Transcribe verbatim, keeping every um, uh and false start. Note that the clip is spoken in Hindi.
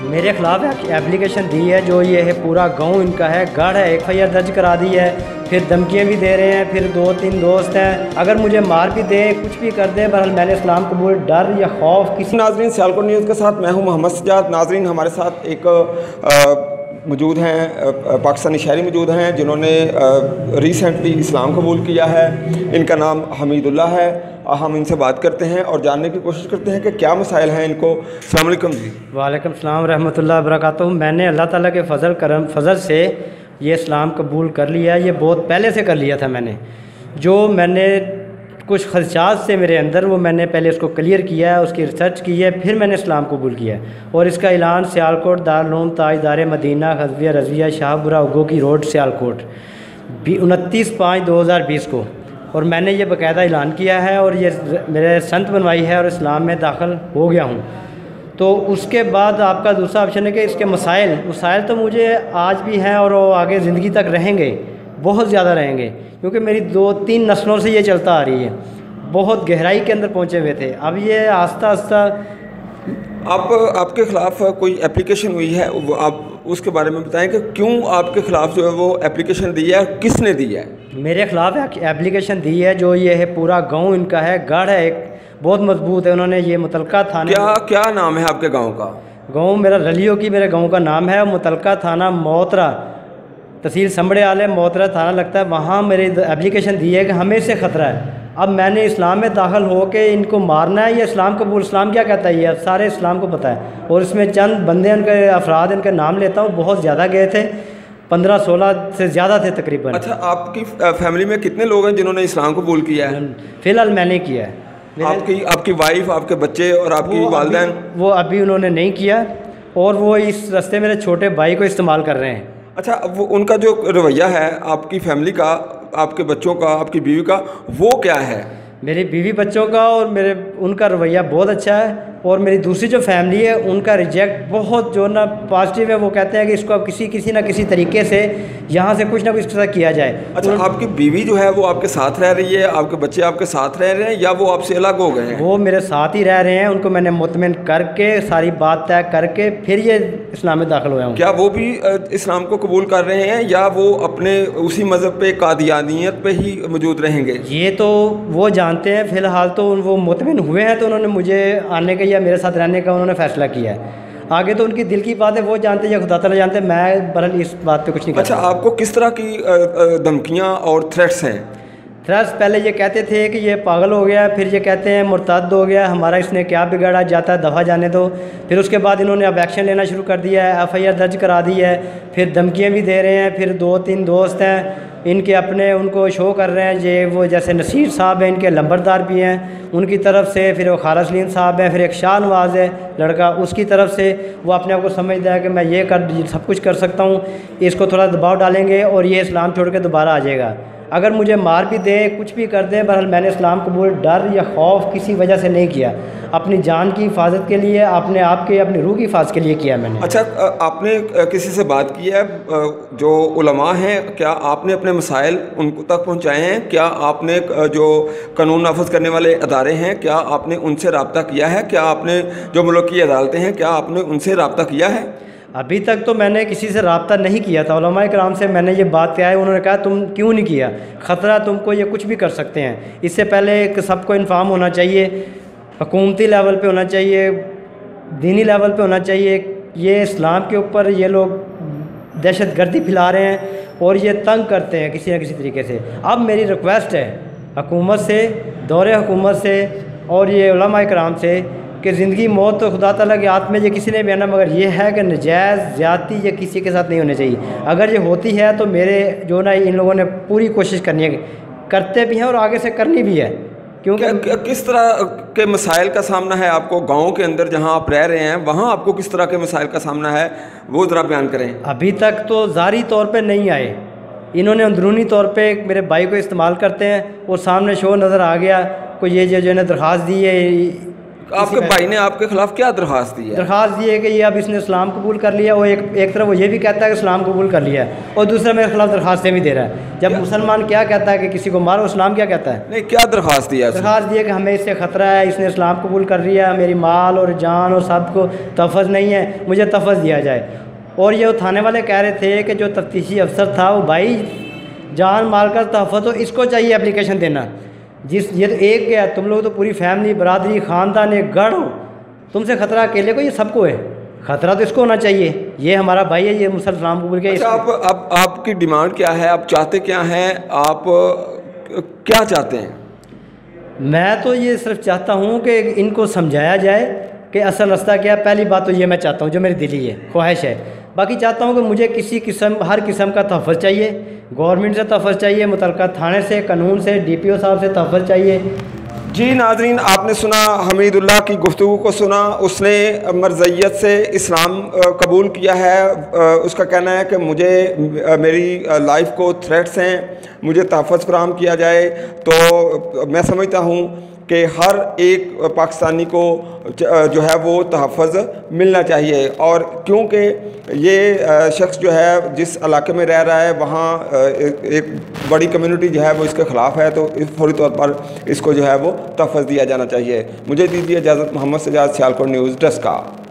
मेरे ख़िलाफ़ एप्लीकेशन दी है, जो ये है पूरा गांव इनका है, गढ़ है, एफ आई आर दर्ज करा दी है, फिर धमकियाँ भी दे रहे हैं, फिर दो तीन दोस्त हैं, अगर मुझे मार भी दे कुछ भी कर दे, बहरहाल मैंने इस्लाम कबूल, डर या खौफ किसी। नाजरीन, सियालकोट न्यूज़ के साथ मैं हूं मोहम्मद सज्जाद। नाजरीन, हमारे साथ एक आ, मौजूद हैं पाकिस्तानी शहरी मौजूद हैं जिन्होंने रिसेंटली इस्लाम कबूल किया है। इनका नाम हमीदुल्लाह है। हम इनसे बात करते हैं और जानने की कोशिश करते हैं कि क्या मसाइल हैं इनको। अस्सलाम वालेकुम जी। वालेकुम सलाम रहमतुल्लाह बरकातहू। मैंने अल्लाह ताला के फ़ज़ल करम फ़ज़ल से ये इस्लाम कबूल कर लिया। ये बहुत पहले से कर लिया था मैंने। जो मैंने कुछ खदशात से मेरे अंदर, वो मैंने पहले उसको क्लियर किया है, उसकी रिसर्च की है, फिर मैंने इस्लाम कबूल किया है। और इसका ऐलान सियालकोट दारुल उलूम ताजदार मदीना हज़विया रज़विया शाहपुरा उगोकी रोड सियालकोट उनतीस पाँच दो हज़ार बीस को, और मैंने ये बाकायदा ऐलान किया है और ये मेरे संत बनवाई है और इस्लाम में दाखिल हो गया हूँ। तो उसके बाद आपका दूसरा ऑप्शन है कि इसके मसाइल मसाइल तो मुझे आज भी हैं और वो आगे ज़िंदगी तक रहेंगे, बहुत ज़्यादा रहेंगे, क्योंकि मेरी दो तीन नस्लों से ये चलता आ रही है। बहुत गहराई के अंदर पहुँचे हुए थे, अब ये आस्ता आस्ता। आप आपके ख़िलाफ़ कोई एप्लीकेशन हुई है, वो आप उसके बारे में बताएं कि क्यों आपके ख़िलाफ़ जो है वो एप्लीकेशन दी है, किसने दी है? मेरे ख़िलाफ़ एप्लीकेशन दी है, जो ये है पूरा गांव इनका है, गढ़ है, एक बहुत मजबूत है। उन्होंने ये मुतलका थाने। क्या क्या नाम है आपके गांव का? गांव मेरा रलियो की मेरे गांव का नाम है। मुतलका थाना मोतरा, तहसील संबड़े आले मोतरा थाना लगता है। वहाँ मेरी एप्लीकेशन दी है कि हमें इससे ख़तरा है। अब मैंने इस्लाम में दाखिल हो के इनको मारना है या इस्लाम कबूल। इस्लाम क्या कहता है ये सारे इस्लाम को पता है। और इसमें चंद बंदे उनके अफराद इनके नाम लेता हूँ, बहुत ज़्यादा गए थे, पंद्रह सोलह से ज़्यादा थे तकरीबन। अच्छा, आपकी फैमिली में कितने लोग हैं जिन्होंने इस्लाम कबूल किया है? फ़िलहाल मैंने किया है। आपकी आपकी वाइफ, आपके बच्चे और आपकी वालिदैन? वो अभी उन्होंने नहीं किया, और वो इस रास्ते मेरे छोटे भाई को इस्तेमाल कर रहे हैं। अच्छा, वो उनका जो रवैया है आपकी फैमिली का, आपके बच्चों का, आपकी बीवी का, वो क्या है? मेरी बीवी बच्चों का और मेरे उनका रवैया बहुत अच्छा है। और मेरी दूसरी जो फैमिली है उनका रिजेक्ट बहुत जो ना पॉजिटिव है। वो कहते हैं कि इसको अब किसी किसी ना किसी तरीके से यहाँ से कुछ ना कुछ तरह किया जाए। अच्छा, उन... आपकी बीवी जो है वो आपके साथ रह रही है, आपके बच्चे आपके साथ रह रहे हैं, या वो आपसे अलग हो गए हैं? वो मेरे साथ ही रह रहे हैं। उनको मैंने मुतमिन करके सारी बात तय करके फिर ये इस्लाम में दाखिल हुआ हूँ। क्या वो भी इस्लाम को कबूल कर रहे हैं, या वो अपने उसी मज़हब पे, कादियानियत पे ही मौजूद रहेंगे? ये तो वो जानते हैं। फ़िलहाल तो वो मुतमिन हुए हैं, तो उन्होंने मुझे आने का या मेरे साथ रहने का उन्होंने फ़ैसला किया है। आगे तो उनकी दिल की बात है, वो जानते हैं या खुदा ताला जानते हैं। मैं बहरहाल इस बात पे कुछ नहीं करता। अच्छा, आपको किस तरह की धमकियाँ और थ्रेट्स हैं? थ्रेट्स पहले ये कहते थे कि ये पागल हो गया, फिर ये कहते हैं मुर्ताद हो गया, हमारा इसने क्या बिगाड़ा, जाता है दफ़ा जाने दो। फिर उसके बाद इन्होंने अब एक्शन लेना शुरू कर दिया है, एफ़ आई आर दर्ज करा दी है, फिर धमकियाँ भी दे रहे हैं। फिर दो तीन दोस्त हैं इनके अपने, उनको शो कर रहे हैं। ये वो जैसे नसीर साहब हैं, इनके लंबरदार भी हैं उनकी तरफ से, फिर वो खारसलीन साहब हैं, फिर एक शाह नवाज़ है लड़का, उसकी तरफ से। वो अपने आप को समझता है कि मैं ये कर सब कुछ कर सकता हूँ। इसको थोड़ा दबाव डालेंगे और ये इस्लाम छोड़ के दोबारा आ जाएगा। अगर मुझे मार भी दे, कुछ भी कर दे, बहरहाल मैंने इस्लाम कबूल डर या खौफ किसी वजह से नहीं किया। अपनी जान की हिफाजत के लिए, अपने आप के, अपनी रूह की हिफाजत के लिए किया मैंने। अच्छा, आपने किसी से बात की है जो उलमा हैं? क्या आपने अपने मसाइल उनको तक पहुंचाए हैं? क्या आपने जो कानून नाफिज करने वाले अदारे हैं, क्या आपने उनसे रब्ता किया है? क्या आपने जो मुल्क की अदालतें हैं, क्या आपने उनसे रब्ता किया है? अभी तक तो मैंने किसी से रब्ता नहीं किया था। उलमा कराम से मैंने ये बात किया है, उन्होंने कहा तुम क्यों नहीं किया, ख़तरा तुमको, ये कुछ भी कर सकते हैं। इससे पहले एक सबको इन्फॉर्म होना चाहिए, हुकूमती लेवल पे होना चाहिए, दीनी लेवल पे होना चाहिए। ये इस्लाम के ऊपर ये लोग दहशत गर्दी फैला रहे हैं और ये तंग करते हैं किसी न किसी तरीके से। अब मेरी रिक्वेस्ट है हुकूमत से, दौरे हुकूमत से और ये उलमा कराम से कि ज़िंदगी मौत तो खुदा ताला के हाथ में, ये किसी ने भी आना, मगर ये है कि नजायज़ ज़्यादती ये किसी के साथ नहीं होनी चाहिए। अगर ये होती है तो मेरे जो ना इन लोगों ने पूरी कोशिश करनी है, करते भी हैं और आगे से करनी भी है। क्योंकि किस तरह के मसाइल का सामना है आपको गाँव के अंदर जहाँ आप रह रहे हैं, वहाँ आपको किस तरह के मसाइल का सामना है, वो ज़रा बयान करें। अभी तक तो ज़ारी तौर पर नहीं आए, इन्होंने अंदरूनी तौर पर मेरे भाई को इस्तेमाल करते हैं और सामने शो नज़र आ गया। कोई ये जो जो ने दरख्वास्त दी है आपके भाई ने आपके खिलाफ क्या दरख्वास्त दी है? दरख्वास्त दी है कि ये अब इसने इस्लाम कबूल कर लिया, और एक एक तरफ वो ये भी कहता है कि इस्लाम कबूल कर लिया है, और दूसरा मेरे खिलाफ दरख्वास्तें भी दे रहा है। जब मुसलमान क्या कहता है कि किसी को मारो, इस्लाम क्या कहता है? नहीं, क्या दरख्वास्त दिया? दरख्वास्त दी है कि हमें इससे ख़तरा है, इसने इस्लाम कबूल कर लिया, मेरी माल और जान और सब को तहफ़्फ़ुज़ नहीं है, मुझे तहफ़्फ़ुज़ दिया जाए। और ये थाने वाले कह रहे थे कि जो तफ्तीशी अफसर था वो भाई जान माल का तहफ़्फ़ुज़ तो इसको चाहिए एप्लीकेशन देना, जिस ये तो एक गया, तुम लोग तो पूरी फैमिली, बरादरी, ख़ानदान, एक गढ़ हो, तुमसे ख़तरा अकेले को, ये सबको है, ख़तरा तो इसको होना चाहिए। ये हमारा भाई है, ये मुसलमान कबूल के। अच्छा, आप, आप आपकी डिमांड क्या है? आप चाहते क्या हैं? आप क्या चाहते हैं? मैं तो ये सिर्फ चाहता हूँ कि इनको समझाया जाए कि असल रास्ता क्या है। पहली बात तो ये मैं चाहता हूँ, जो मेरी दिली है, ख्वाहिश है। बाकी चाहता हूँ कि मुझे किसी किस्म, हर किस्म का तहफ़्फ़ुज़ चाहिए, गवर्नमेंट से तहफ़्फ़ुज़ चाहिए, मुतल्लिक़ा थाने से, कानून से, डी पी ओ साहब से तहफ़्फ़ुज़ चाहिए। जी नाज़रीन, आपने सुना हमीदुल्लाह की गुफ्तगू को सुना। उसने मरज़ियत से इस्लाम कबूल किया है। उसका कहना है कि मुझे मेरी लाइफ को थ्रेट्स हैं, मुझे तहफ़्फ़ुज़ फराहम किया जाए। तो मैं समझता हूँ कि हर एक पाकिस्तानी को जो है वो तहफ़्फ़ुज़ मिलना चाहिए। और क्योंकि ये शख्स जो है जिस इलाके में रह रहा है वहाँ एक, एक बड़ी कम्युनिटी जो है वो इसके ख़िलाफ़ है, तो फौरी तौर पर इसको जो है वो तहफ़्फ़ुज़ दिया जाना चाहिए। मुझे दीजिए इजाज़त। Mohammad Sajjad, Sialkot news desk.